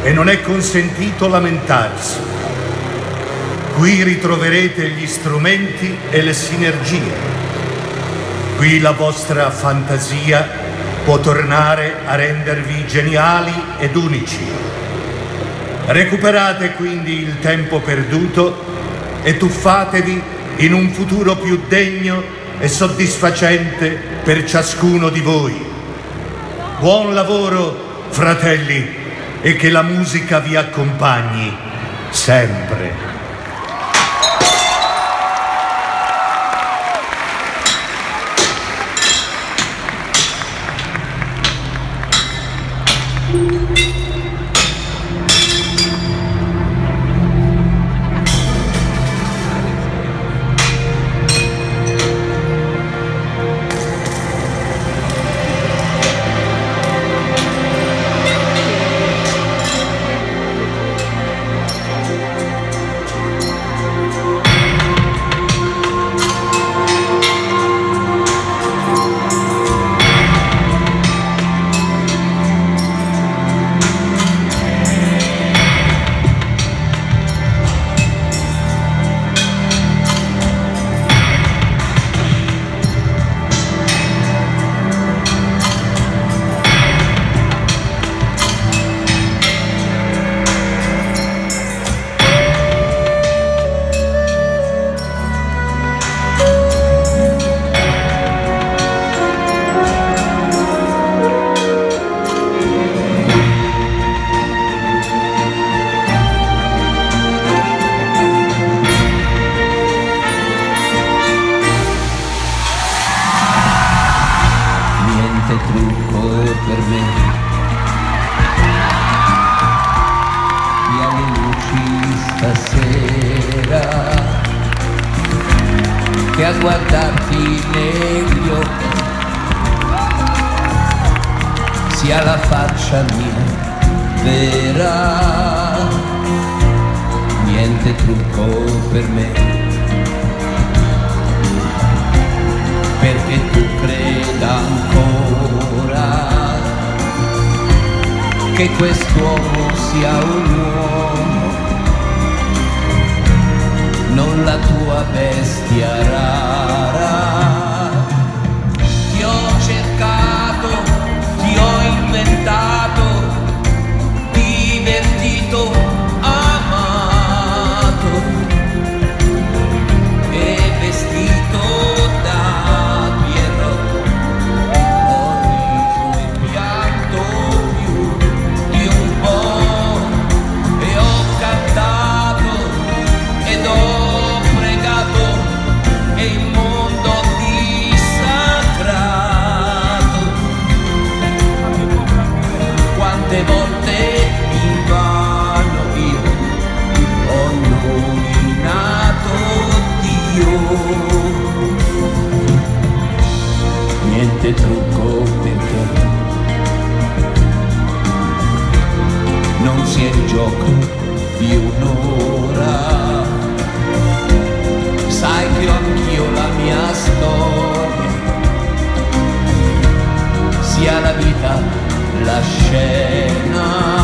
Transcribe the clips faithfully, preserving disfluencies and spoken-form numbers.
e non è consentito lamentarsi. Qui ritroverete gli strumenti e le sinergie. Qui la vostra fantasia può tornare a rendervi geniali ed unici. Recuperate quindi il tempo perduto e tuffatevi in un futuro più degno e soddisfacente per ciascuno di voi. Buon lavoro, fratelli, e che la musica vi accompagni sempre. Trucco per me, via le luci stasera, che a guardarti negli occhi sia la faccia mia vera. Niente trucco per me, perché tu creda ancora che quest'uomo sia un uomo, non la tua bestia rara. Ti ho cercato, ti ho inventato, divertito, amato e vestito da Pierrot. Ho riso e pianto più di un po' e ho cantato ed ho pregato e il mondo dissacrato. Quante volte invano io ho nominato Dio. Niente trucco perché non si è in gioco di un'ora. Sai che ho anch'io la mia storia, sia la vita la scena.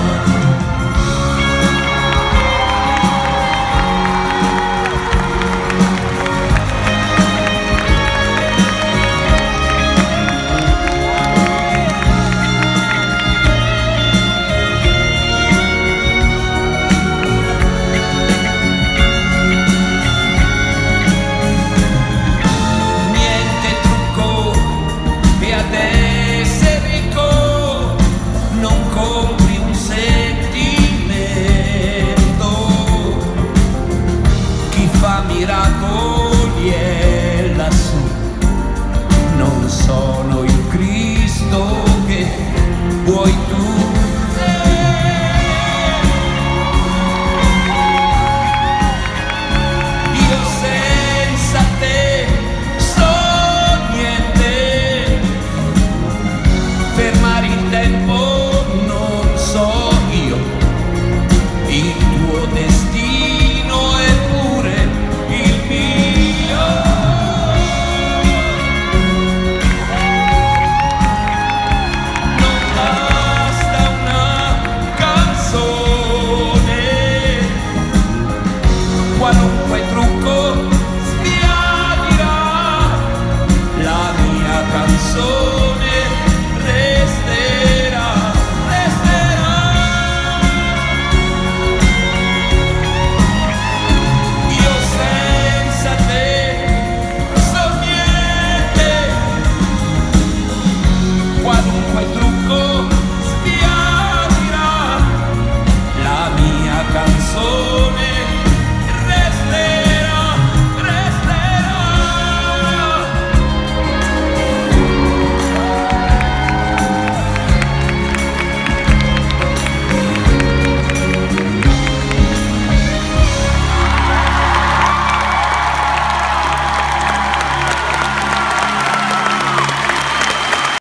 Miracoli è lassù, non sono il Cristo che vuoi tu.